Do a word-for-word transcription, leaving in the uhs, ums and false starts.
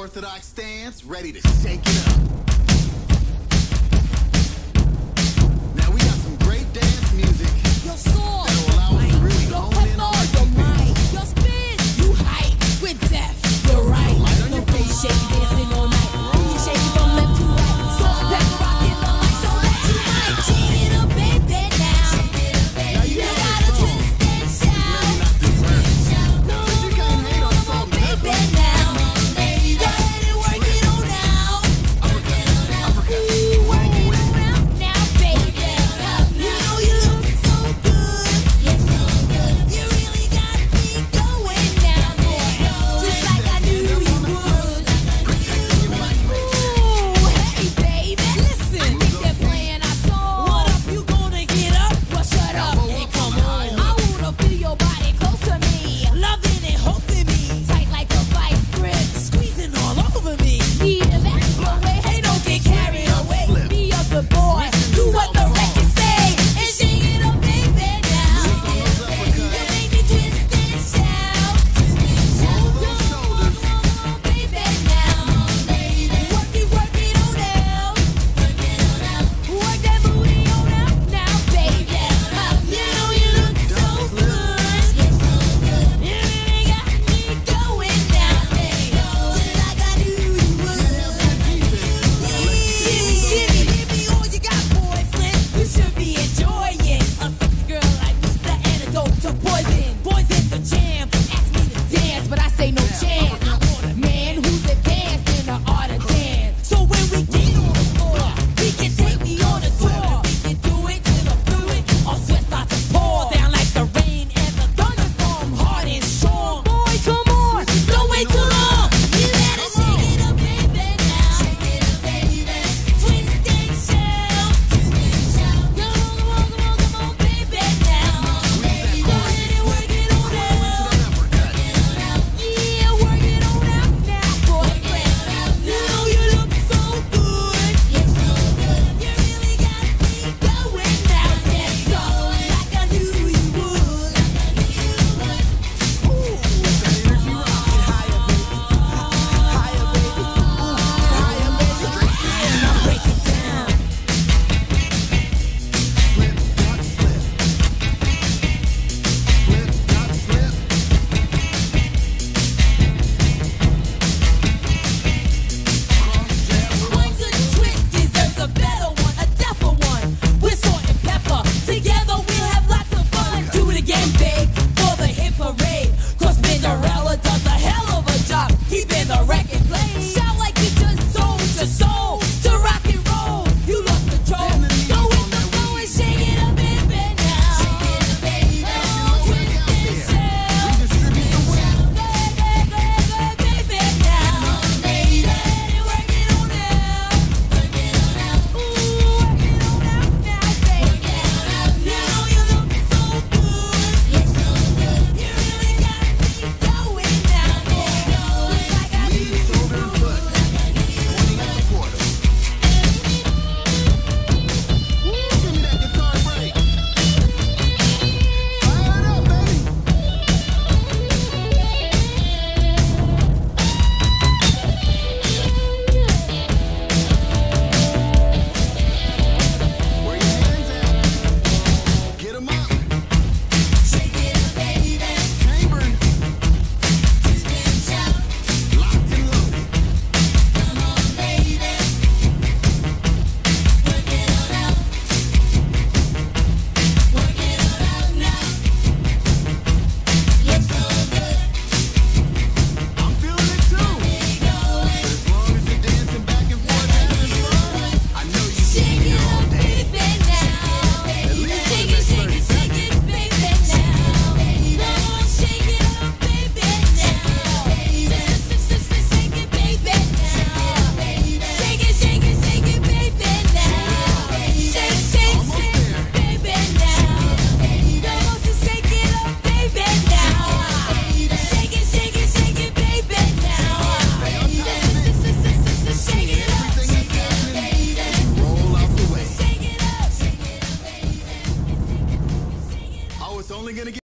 unorthodox stance, ready to shake it up. Now we got some great dance music Your soul, that'll allow us to really your hone in on our pepper, your technique. might, your spin, you hype with death. You're right. Light on Your your face feet. shake, dancing all night. You shake it from left to right. So pepper rocking the light, so that you might shake it up, baby. Now Now you you got gotta this song. twist and shout. Maybe not this verse. Now, since you can't hate on Come on, salt and pepper, baby, now. Go ahead and work it on now. uppercut, uppercut. Ooh, work it around now, baby. You know you look so good. You really got me going now, boy. Just like I knew you would. Ooh, hey, baby. Listen, think they're playing our song. What up, you gonna get up? Well, shut up and come on. I wanna feel your body close to me. Loving and hoping me. Tight like a vice grip. Squeezing all over me. Yeah, that's the way. Hey, don't get carried away. Be a good boy. Do what the record say. And shake it up, baby, now. You make me twist and shout. Roll those shoulders. Baby, now. Work it, work it on out. Work that booty on out now, baby. You know you look so good. You really got me going now, baby. Just like I knew you would. Give me, give me all you got, boyfriend. You should be enjoying a sexy girl like me, the antidote to poison. Boys in the jam, ask me to dance, but I say no chance. I want a man who's advanced in the art of dance. So when we get on the floor, we can take me on a tour. We can do it till the fluid, our sweat starts to pour down like the rain and the thunderstorm, hard and strong. Boy, come on, don't wait too long. You better shake it up, baby, now. Twist and shout. Come on, come on, come on, come on, baby, now. Go ahead and work it on out. Yeah, work it on out now, boyfriend. You know you look so good. You really got me going now, yes, so like I knew you would. Ooh. Energy rocket higher, baby. Higher, baby. Ooh, higher, baby. Now break it down. Slip, not slip. Slip, not slip. Cross, jab, One good twist deserves a better one, a tougher one. We're salt and pepper. Together we'll have lots of fun. Do it again, babe, for the hit parade. Cause Cinderella does a hell of a job keeping the record playing. Shout like you just sold your soul to rock and roll. You lost control. Go with the flow and shake it up, baby, now. Oh, twist and shout. redistribute the weight. Go ahead, go ahead, go ahead, baby, now. Go ahead and work it on out. Ooh, work it on out now, baby. You know you look so good. You really got me going now, boy. Like I knew Lead, shoulder, and foot. Pointing at the quarter. Woo, give me that guitar break. Fire it up, baby. Where your hands at? Get 'em up. shake it up, baby. Chambered. Locked and loaded. Come on, baby. Work it on out. Work it on out now. You're so good. I'm feeling it too. As long as you're dancing back and forth having fun, I know you can Shake be it here all up, day. baby, now. At least for the Shake it, next shake thirty it, shake seconds. it, baby, now. Come on, shake it up, baby, now. Shake it, baby, now. Shake it, shake it, shake it, baby, now. Shake, shake, Almost shake, there. baby, now. Come on, just shake it up, baby, now. Shake it, shake it, shake it, baby, now. Shake it up, Everything is happening as you roll out the way. shake it up, shake it up, baby. Oh, it's only gonna get